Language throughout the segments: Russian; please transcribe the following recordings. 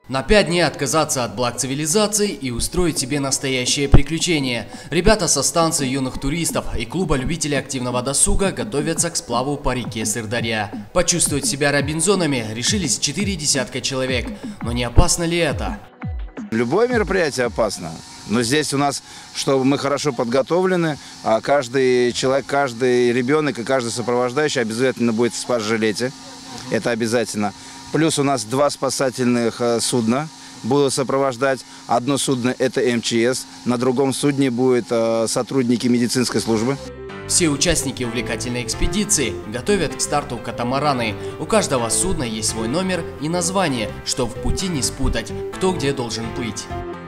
На 5 дней отказаться от благ цивилизации и устроить себе настоящее приключение. Ребята со станции юных туристов и клуба любителей активного досуга готовятся к сплаву по реке Сырдарья. Почувствовать себя робинзонами решились 40 человек. Но не опасно ли это? Любое мероприятие опасно. Но здесь у нас, что мы хорошо подготовлены, а каждый человек, каждый ребенок и каждый сопровождающий обязательно будет в спас-жилете. Это обязательно. Плюс у нас 2 спасательных судна будут сопровождать. Одно судно – это МЧС, на другом судне будут сотрудники медицинской службы. Все участники увлекательной экспедиции готовят к старту катамараны. У каждого судна есть свой номер и название, чтобы в пути не спутать, кто где должен плыть.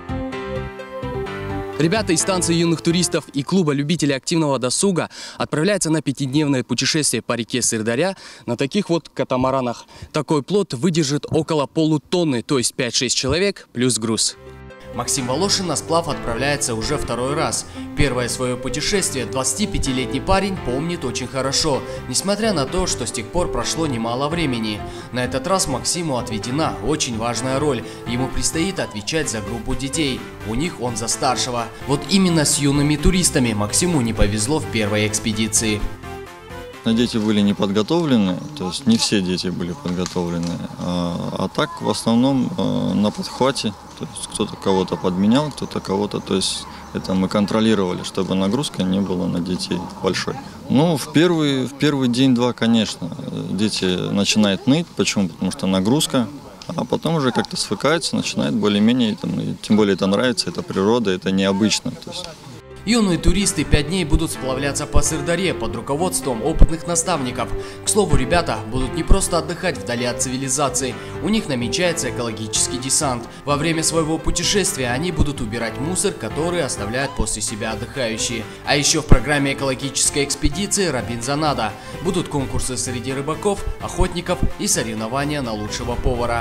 Ребята из станции юных туристов и клуба любителей активного досуга отправляются на 5-дневное путешествие по реке Сырдарья на таких вот катамаранах. Такой плот выдержит около полутонны, то есть 5-6 человек плюс груз. Максим Волошин на сплав отправляется уже 2-й раз. Первое свое путешествие 25-летний парень помнит очень хорошо, несмотря на то, что с тех пор прошло немало времени. На этот раз Максиму отведена очень важная роль. Ему предстоит отвечать за группу детей. У них он за старшего. Вот именно с юными туристами Максиму не повезло в первой экспедиции. Дети были не подготовлены, то есть не все дети были подготовлены, а так в основном на подхвате, то есть кто-то кого-то подменял, кто-то кого-то, то есть это мы контролировали, чтобы нагрузка не была на детей большой. Ну, в первый день-два, конечно, дети начинают ныть, почему? Потому что нагрузка, а потом уже как-то свыкаются, начинают более-менее, тем более это нравится, это природа, это необычно. То есть. Юные туристы 5 дней будут сплавляться по Сырдарье под руководством опытных наставников. К слову, ребята будут не просто отдыхать вдали от цивилизации, у них намечается экологический десант. Во время своего путешествия они будут убирать мусор, который оставляют после себя отдыхающие. А еще в программе экологической экспедиции «Робинзонада» будут конкурсы среди рыбаков, охотников и соревнования на лучшего повара.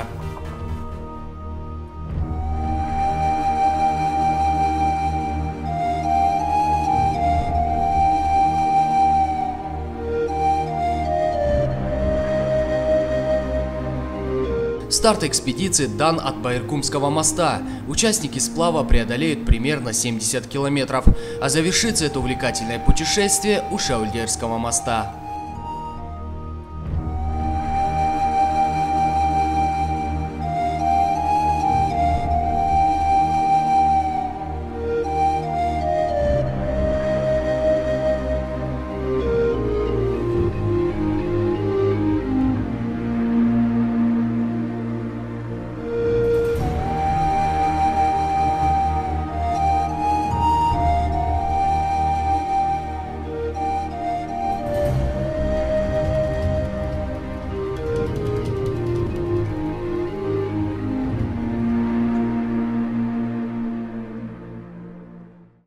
Старт экспедиции дан от Байыркумского моста. Участники сплава преодолеют примерно 70 километров, а завершится это увлекательное путешествие у Шаульдерского моста.